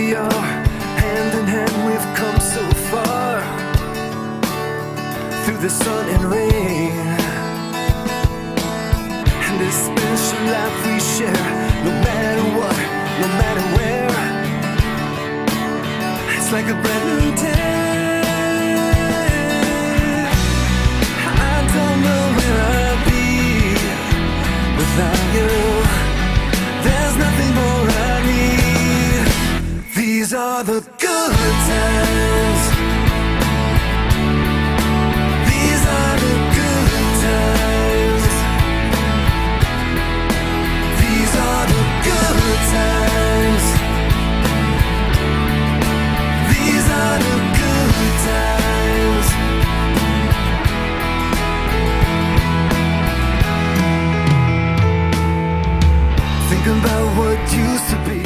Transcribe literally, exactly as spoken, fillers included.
we are, hand in hand we've come so far, through the sun and rain, and this special life we share, no matter what, no matter where, it's like a brand new day. I don't know where I'd be without you. There's nothing more I need. These are the good times. These are the good times. These are the good times. These are the good times. Think about what used to be.